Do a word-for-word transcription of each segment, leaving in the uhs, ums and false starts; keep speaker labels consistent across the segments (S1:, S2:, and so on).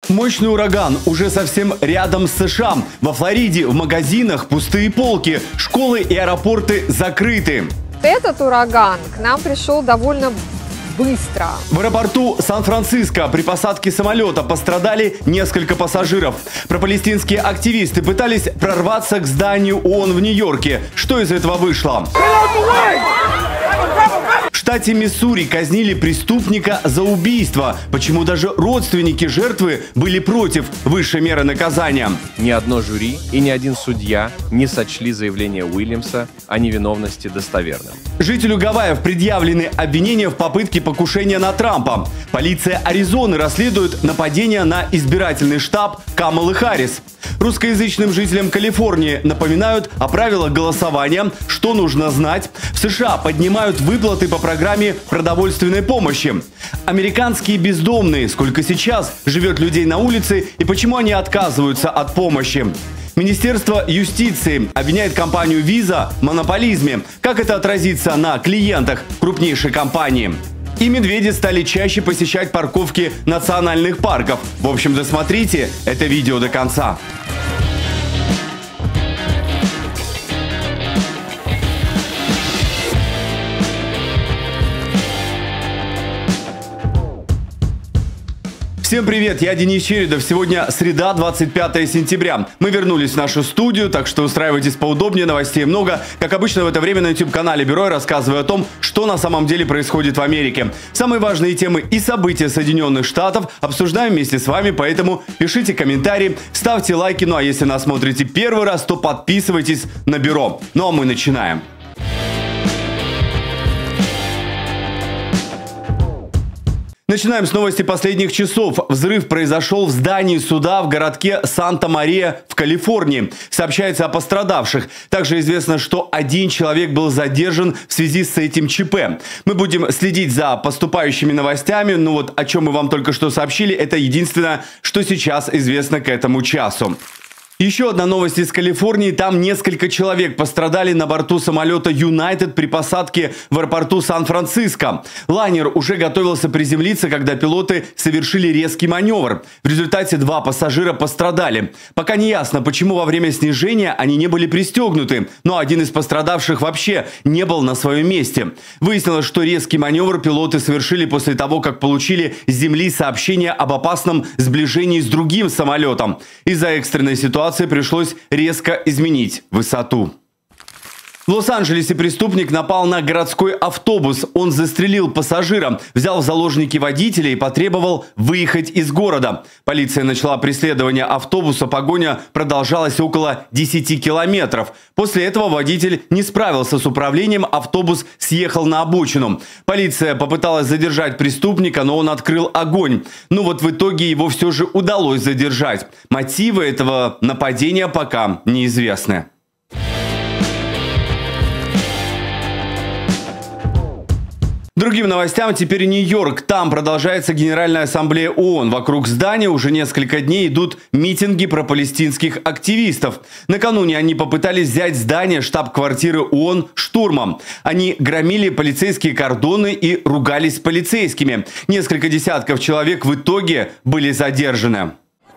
S1: Мощный ураган уже совсем рядом с США. Во Флориде в магазинах пустые полки, школы и аэропорты закрыты.
S2: Этот ураган к нам пришел довольно быстро.
S1: В аэропорту Сан-Франциско при посадке самолета пострадали несколько пассажиров. Пропалестинские активисты пытались прорваться к зданию ООН в Нью-Йорке. Что из этого вышло? В штате Миссури казнили преступника за убийство. Почему даже родственники жертвы были против высшей меры наказания?
S3: Ни одно жюри и ни один судья не сочли заявление Уильямса о невиновности достоверным.
S1: Жителю Гавайев предъявлены обвинения в попытке покушения на Трампа. Полиция Аризоны расследует нападение на избирательный штаб Камалы Харрис. Русскоязычным жителям Калифорнии напоминают о правилах голосования, что нужно знать. В США поднимают выплаты по программе продовольственной помощи. Американские бездомные, сколько сейчас живет людей на улице и почему они отказываются от помощи. Министерство юстиции обвиняет компанию Visa в монополизме. Как это отразится на клиентах крупнейшей компании? И медведи стали чаще посещать парковки национальных парков. В общем, досмотрите это видео до конца. Всем привет, я Денис Чередов. Сегодня среда, двадцать пятое сентября. Мы вернулись в нашу студию, так что устраивайтесь поудобнее, новостей много. Как обычно в это время на YouTube-канале Бюро я рассказываю о том, что на самом деле происходит в Америке. Самые важные темы и события Соединенных Штатов обсуждаем вместе с вами, поэтому пишите комментарии, ставьте лайки. Ну а если нас смотрите первый раз, то подписывайтесь на Бюро. Ну а мы начинаем. Начинаем с новости последних часов. Взрыв произошел в здании суда в городке Санта-Мария в Калифорнии. Сообщается о пострадавших. Также известно, что один человек был задержан в связи с этим ЧП. Мы будем следить за поступающими новостями. Ну вот о чем мы вам только что сообщили, это единственное, что сейчас известно к этому часу. Еще одна новость из Калифорнии. Там несколько человек пострадали на борту самолета United при посадке в аэропорту Сан-Франциско. Лайнер уже готовился приземлиться, когда пилоты совершили резкий маневр. В результате два пассажира пострадали. Пока не ясно, почему во время снижения они не были пристегнуты, но один из пострадавших вообще не был на своем месте. Выяснилось, что резкий маневр пилоты совершили после того, как получили с земли сообщение об опасном сближении с другим самолетом. Из-за экстренной ситуации пришлось резко изменить высоту. В Лос-Анджелесе преступник напал на городской автобус. Он застрелил пассажира, взял в заложники водителя и потребовал выехать из города. Полиция начала преследование автобуса. Погоня продолжалась около десяти километров. После этого водитель не справился с управлением, автобус съехал на обочину. Полиция попыталась задержать преступника, но он открыл огонь. Но вот в итоге его все же удалось задержать. Мотивы этого нападения пока неизвестны. Другим новостям теперь Нью-Йорк. Там продолжается Генеральная ассамблея ООН. Вокруг здания уже несколько дней идут митинги пропалестинских активистов. Накануне они попытались взять здание штаб-квартиры ООН штурмом. Они громили полицейские кордоны и ругались с полицейскими. Несколько десятков человек в итоге были задержаны.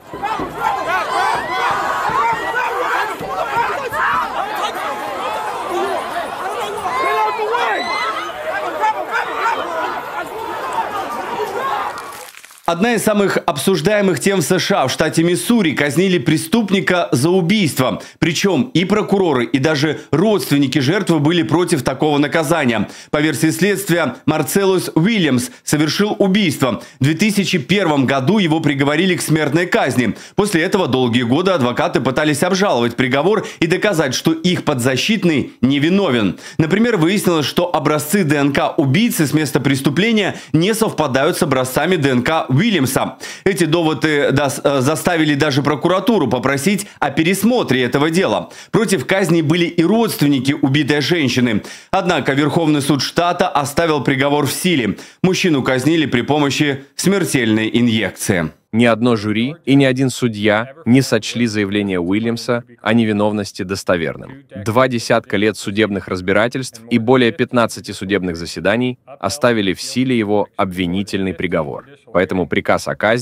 S1: Одна из самых обсуждаемых тем в США. В штате Миссури казнили преступника за убийство. Причем и прокуроры, и даже родственники жертвы были против такого наказания. По версии следствия, Марцеллус Уильямс совершил убийство. В две тысячи первом году его приговорили к смертной казни. После этого долгие годы адвокаты пытались обжаловать приговор и доказать, что их подзащитный невиновен. Например, выяснилось, что образцы ДНК убийцы с места преступления не совпадают с образцами ДНК Уильямса. Эти доводы заставили даже прокуратуру попросить о пересмотре этого дела. Против казни были и родственники убитой женщины. Однако Верховный суд штата оставил приговор в силе. Мужчину казнили при помощи смертельной инъекции.
S3: Ни одно жюри и ни один судья не сочли заявление Уильямса о невиновности достоверным. Два десятка лет судебных разбирательств и более пятнадцати судебных заседаний оставили в силе его обвинительный приговор. Поэтому приказ о казни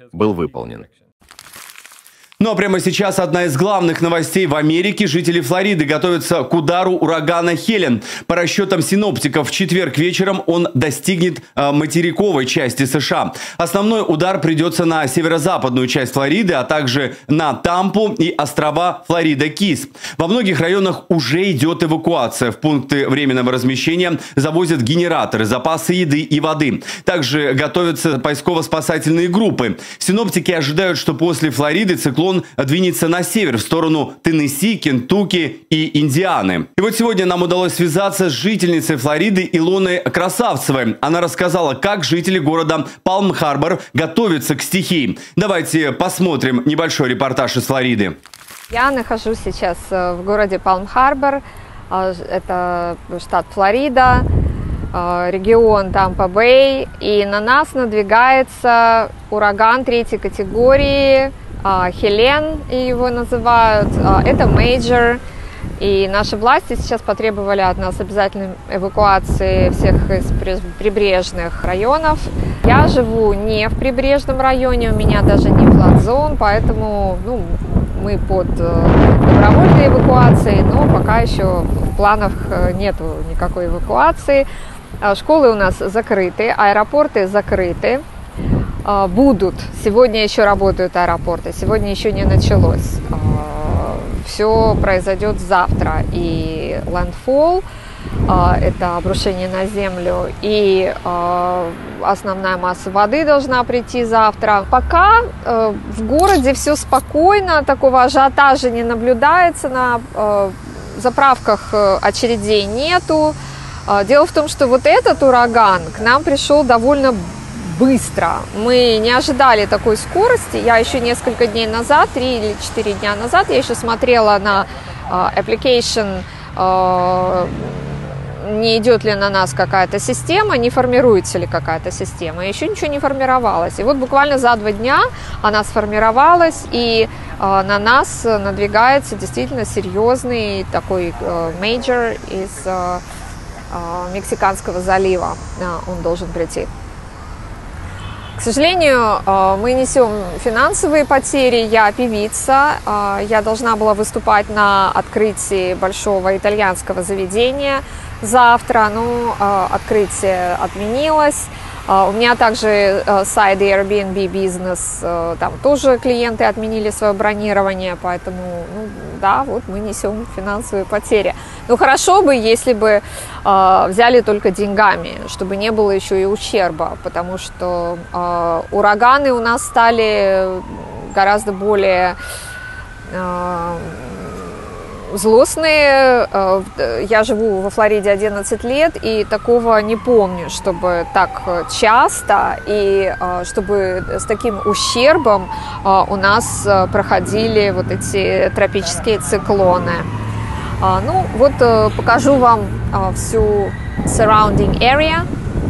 S3: был выполнен.
S1: Ну а прямо сейчас одна из главных новостей в Америке. Жители Флориды готовятся к удару урагана Хелен. По расчетам синоптиков, в четверг вечером он достигнет э, материковой части США. Основной удар придется на северо-западную часть Флориды, а также на Тампу и острова Флорида-Кис. Во многих районах уже идет эвакуация. В пункты временного размещения завозят генераторы, запасы еды и воды. Также готовятся поисково-спасательные группы. Синоптики ожидают, что после Флориды циклон двинется на север, в сторону Теннесси, Кентукки и Индианы. И вот сегодня нам удалось связаться с жительницей Флориды Илоной Красавцевой. Она рассказала, как жители города Палм-Харбор готовятся к стихии. Давайте посмотрим небольшой репортаж из Флориды.
S2: Я нахожусь сейчас в городе Палм-Харбор. Это штат Флорида, регион Тампа-Бэй. И на нас надвигается ураган третьей категории. Хелен его называют, это мейджор, и наши власти сейчас потребовали от нас обязательной эвакуации всех из прибрежных районов. Я живу не в прибрежном районе, у меня даже не флад-зон, поэтому ну, мы под добровольной эвакуацией, но пока еще в планах нету никакой эвакуации. Школы у нас закрыты, аэропорты закрыты. Будут. Сегодня еще работают аэропорты. Сегодня еще не началось. Все произойдет завтра. И landfall, это обрушение на землю, и основная масса воды должна прийти завтра. Пока в городе все спокойно, такого ажиотажа не наблюдается, на заправках очередей нету. Дело в том, что вот этот ураган к нам пришел довольно быстро. Мы не ожидали такой скорости. Я еще несколько дней назад, три или четыре дня назад, я еще смотрела на uh, application, uh, не идет ли на нас какая-то система, не формируется ли какая-то система. Еще ничего не формировалось. И вот буквально за два дня она сформировалась, и uh, на нас надвигается действительно серьезный такой мейджор uh, из uh, uh, Мексиканского залива. Uh, он должен прийти. К сожалению, мы несем финансовые потери. Я певица, я должна была выступать на открытии большого итальянского заведения завтра, но открытие отменилось. У меня также сайт Airbnb бизнес, там тоже клиенты отменили свое бронирование, поэтому, ну, да, вот мы несем финансовые потери. Ну, хорошо бы, если бы э, взяли только деньгами, чтобы не было еще и ущерба, потому что э, ураганы у нас стали гораздо более э, злостные. Я живу во Флориде одиннадцать лет, и такого не помню, чтобы так часто и чтобы с таким ущербом у нас проходили вот эти тропические циклоны. Ну, вот покажу вам всю surrounding area.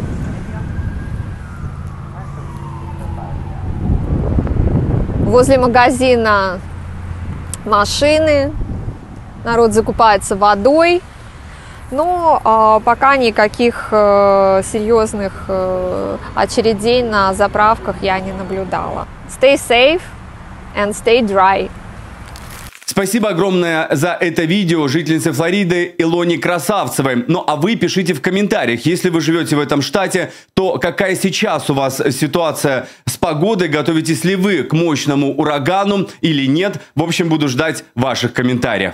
S2: Возле магазина машины. Народ закупается водой, но э, пока никаких э, серьезных э, очередей на заправках я не наблюдала. Stay safe and stay dry.
S1: Спасибо огромное за это видео жительнице Флориды Илоне Красавцевой. Ну а вы пишите в комментариях, если вы живете в этом штате, то какая сейчас у вас ситуация с погодой, готовитесь ли вы к мощному урагану или нет. В общем, буду ждать ваших комментариев.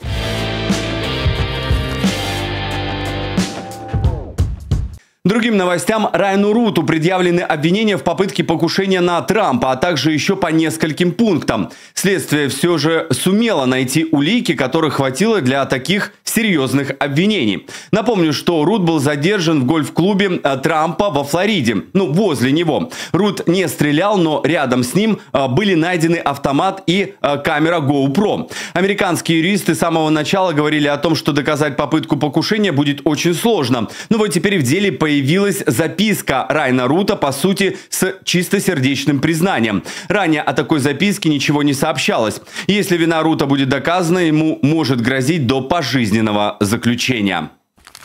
S1: Другим новостям. Райану Руту предъявлены обвинения в попытке покушения на Трампа, а также еще по нескольким пунктам. Следствие все же сумело найти улики, которых хватило для таких серьезных обвинений. Напомню, что Рут был задержан в гольф-клубе Трампа во Флориде. Ну, возле него. Рут не стрелял, но рядом с ним были найдены автомат и камера GoPro. Американские юристы с самого начала говорили о том, что доказать попытку покушения будет очень сложно. Но вот теперь в деле появилось Появилась записка Райана Рута, по сути, с чистосердечным признанием. Ранее о такой записке ничего не сообщалось. Если вина Рута будет доказана, ему может грозить до пожизненного заключения.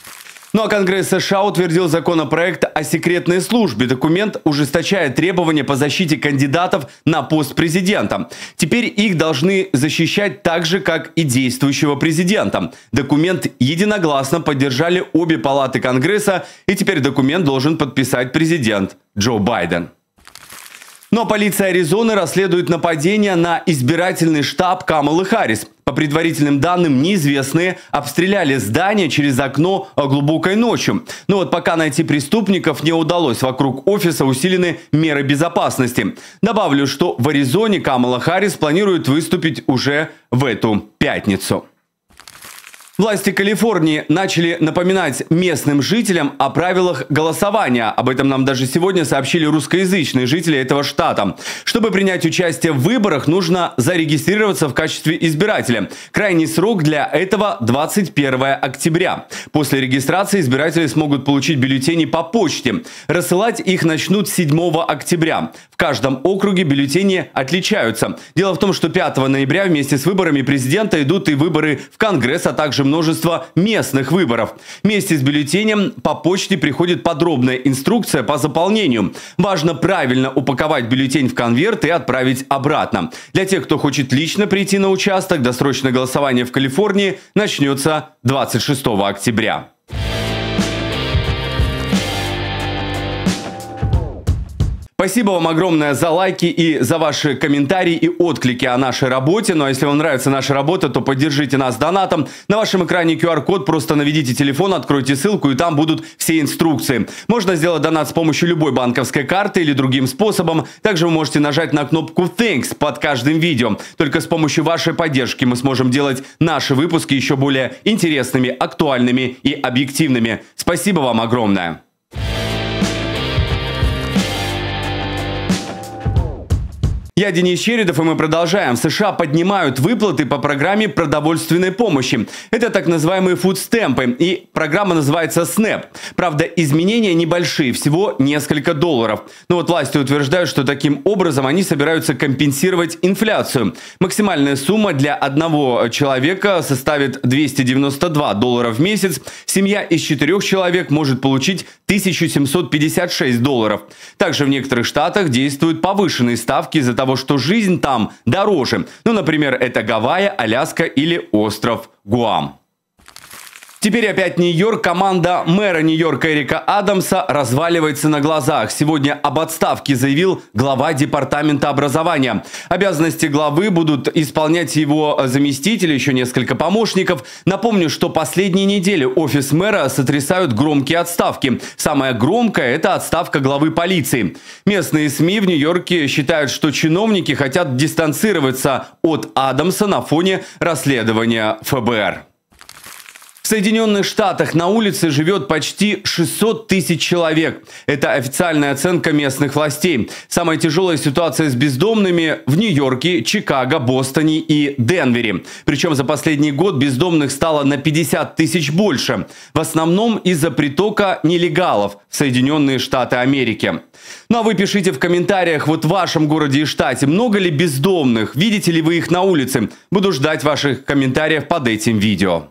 S1: Ну а Конгресс США утвердил законопроект о секретной службе. Документ ужесточает требования по защите кандидатов на пост президента. Теперь их должны защищать так же, как и действующего президента. Документ единогласно поддержали обе палаты Конгресса, и теперь документ должен подписать президент Джо Байден. Но полиция Аризоны расследует нападение на избирательный штаб Камалы Харрис. По предварительным данным, неизвестные обстреляли здание через окно глубокой ночью. Но вот пока найти преступников не удалось, вокруг офиса усилены меры безопасности. Добавлю, что в Аризоне Камала Харрис планирует выступить уже в эту пятницу. Власти Калифорнии начали напоминать местным жителям о правилах голосования. Об этом нам даже сегодня сообщили русскоязычные жители этого штата. Чтобы принять участие в выборах, нужно зарегистрироваться в качестве избирателя. Крайний срок для этого двадцать первое октября. После регистрации избиратели смогут получить бюллетени по почте. Рассылать их начнут седьмого октября. В каждом округе бюллетени отличаются. Дело в том, что пятого ноября вместе с выборами президента идут и выборы в Конгресс, а также множество местных выборов. Вместе с бюллетенем по почте приходит подробная инструкция по заполнению. Важно правильно упаковать бюллетень в конверт и отправить обратно. Для тех, кто хочет лично прийти на участок, досрочное голосование в Калифорнии начнется двадцать шестого октября. Спасибо вам огромное за лайки и за ваши комментарии и отклики о нашей работе. Ну а если вам нравится наша работа, то поддержите нас донатом. На вашем экране ку ар код, просто наведите телефон, откройте ссылку, и там будут все инструкции. Можно сделать донат с помощью любой банковской карты или другим способом. Также вы можете нажать на кнопку «Thanks» под каждым видео. Только с помощью вашей поддержки мы сможем делать наши выпуски еще более интересными, актуальными и объективными. Спасибо вам огромное. Я Денис Чередов, и мы продолжаем. В США поднимают выплаты по программе продовольственной помощи. Это так называемые фудстемпы, и программа называется снэп. Правда, изменения небольшие, всего несколько долларов. Но вот власти утверждают, что таким образом они собираются компенсировать инфляцию. Максимальная сумма для одного человека составит двести девяносто два доллара в месяц. Семья из четырех человек может получить тысячу семьсот пятьдесят шесть долларов. Также в некоторых штатах действуют повышенные ставки из-за того, что жизнь там дороже. Ну, например, это Гавайи, Аляска или остров Гуам. Теперь опять Нью-Йорк. Команда мэра Нью-Йорка Эрика Адамса разваливается на глазах. Сегодня об отставке заявил глава департамента образования. Обязанности главы будут исполнять его заместители, еще несколько помощников. Напомню, что последние недели офис мэра сотрясают громкие отставки. Самая громкая – это отставка главы полиции. Местные СМИ в Нью-Йорке считают, что чиновники хотят дистанцироваться от Адамса на фоне расследования эф бэ эр. В Соединенных Штатах на улице живет почти шестьсот тысяч человек. Это официальная оценка местных властей. Самая тяжелая ситуация с бездомными в Нью-Йорке, Чикаго, Бостоне и Денвере. Причем за последний год бездомных стало на пятьдесят тысяч больше. В основном из-за притока нелегалов в Соединенные Штаты Америки. Ну а вы пишите в комментариях, вот в вашем городе и штате много ли бездомных? Видите ли вы их на улице? Буду ждать ваших комментариев под этим видео.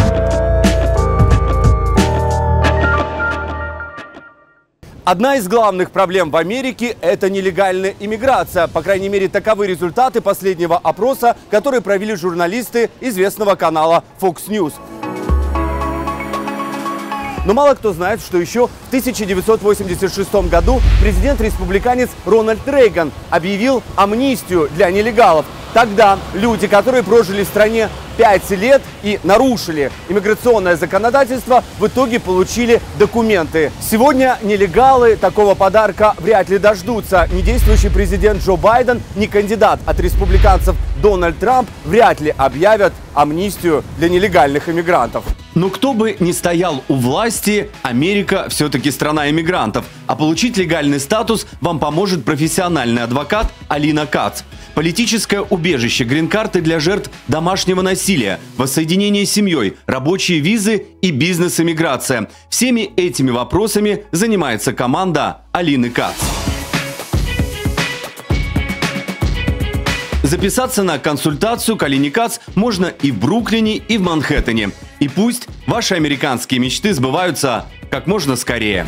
S1: Одна из главных проблем в Америке – это нелегальная иммиграция. По крайней мере, таковы результаты последнего опроса, который провели журналисты известного канала Fox News. Но мало кто знает, что еще в тысяча девятьсот восемьдесят шестом году президент-республиканец Рональд Рейган объявил амнистию для нелегалов. Тогда люди, которые прожили в стране пять лет и нарушили иммиграционное законодательство, в итоге получили документы. Сегодня нелегалы такого подарка вряд ли дождутся. Ни действующий президент Джо Байден, ни кандидат от республиканцев Дональд Трамп вряд ли объявят амнистию для нелегальных иммигрантов. Но кто бы ни стоял у власти, Америка все-таки страна иммигрантов. А получить легальный статус вам поможет профессиональный адвокат Алина Кац. Политическое убежище, грин-карты для жертв домашнего насилия, воссоединение с семьей, рабочие визы и бизнес-иммиграция. Всеми этими вопросами занимается команда Алины Кац. Записаться на консультацию к Алине Кац можно и в Бруклине, и в Манхэттене. И пусть ваши американские мечты сбываются как можно скорее.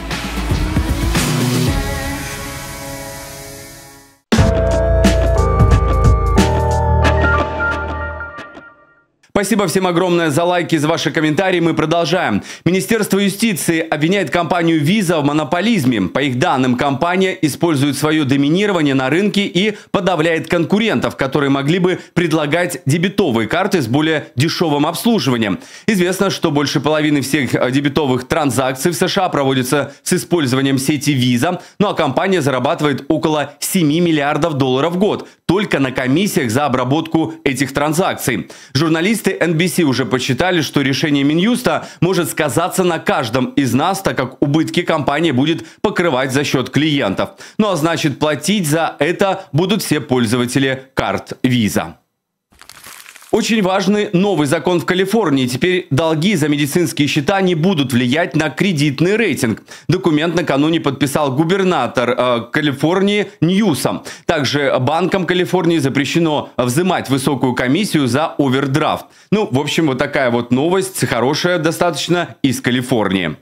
S1: Спасибо всем огромное за лайки, за ваши комментарии. Мы продолжаем. Министерство юстиции обвиняет компанию Visa в монополизме. По их данным, компания использует свое доминирование на рынке и подавляет конкурентов, которые могли бы предлагать дебетовые карты с более дешевым обслуживанием. Известно, что больше половины всех дебетовых транзакций в США проводятся с использованием сети Visa, ну а компания зарабатывает около семи миллиардов долларов в год только на комиссиях за обработку этих транзакций. Журналисты эн би си уже подсчитали, что решение Минюста может сказаться на каждом из нас, так как убытки компания будет покрывать за счет клиентов. Ну а значит, платить за это будут все пользователи карт Visa. Очень важный новый закон в Калифорнии. Теперь долги за медицинские счета не будут влиять на кредитный рейтинг. Документ накануне подписал губернатор э, Калифорнии Ньюсом. Также банкам Калифорнии запрещено взимать высокую комиссию за овердрафт. Ну, в общем, вот такая вот новость, хорошая достаточно, из Калифорнии.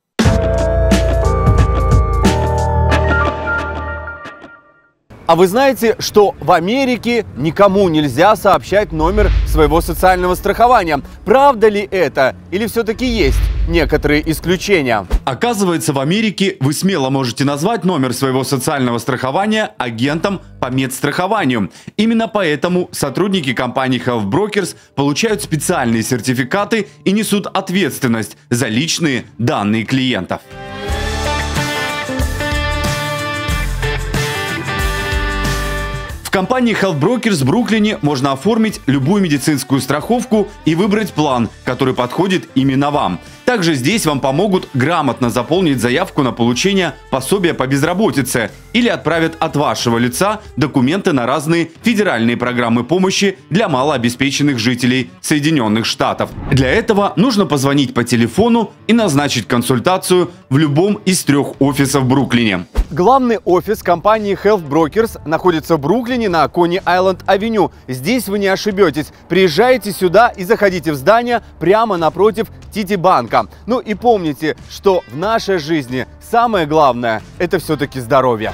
S4: А вы знаете, что в Америке никому нельзя сообщать номер своего социального страхования? Правда ли это? Или все-таки есть некоторые исключения?
S1: Оказывается, в Америке вы смело можете назвать номер своего социального страхования агентом по медстрахованию. Именно поэтому сотрудники компании Health Brokers получают специальные сертификаты и несут ответственность за личные данные клиентов. В компании Health Brokers в Бруклине можно оформить любую медицинскую страховку и выбрать план, который подходит именно вам. Также здесь вам помогут грамотно заполнить заявку на получение пособия по безработице или отправят от вашего лица документы на разные федеральные программы помощи для малообеспеченных жителей Соединенных Штатов. Для этого нужно позвонить по телефону и назначить консультацию в любом из трех офисов в Бруклине.
S4: Главный офис компании Health Brokers находится в Бруклине на Кони-Айленд-авеню. Здесь вы не ошибетесь. Приезжайте сюда и заходите в здание прямо напротив Тити-банка. Ну и помните, что в нашей жизни самое главное – это все-таки здоровье.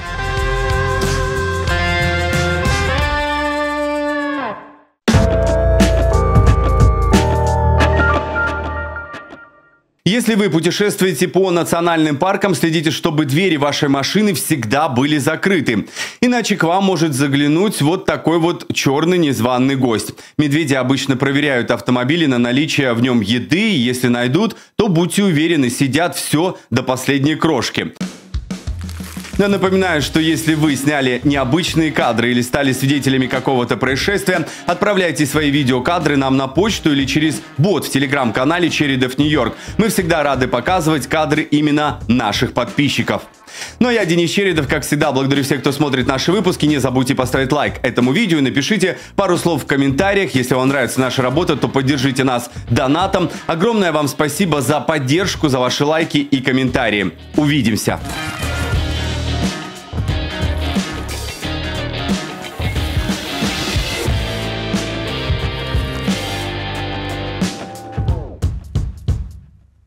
S1: Если вы путешествуете по национальным паркам, следите, чтобы двери вашей машины всегда были закрыты. Иначе к вам может заглянуть вот такой вот черный незваный гость. Медведи обычно проверяют автомобили на наличие в нем еды, и если найдут, то будьте уверены, съедят все до последней крошки. Но напоминаю, что если вы сняли необычные кадры или стали свидетелями какого-то происшествия, отправляйте свои видеокадры нам на почту или через бот в телеграм-канале Чередов Нью-Йорк. Мы всегда рады показывать кадры именно наших подписчиков. Ну а я, Денис Чередов, как всегда, благодарю всех, кто смотрит наши выпуски. Не забудьте поставить лайк этому видео и напишите пару слов в комментариях. Если вам нравится наша работа, то поддержите нас донатом. Огромное вам спасибо за поддержку, за ваши лайки и комментарии. Увидимся!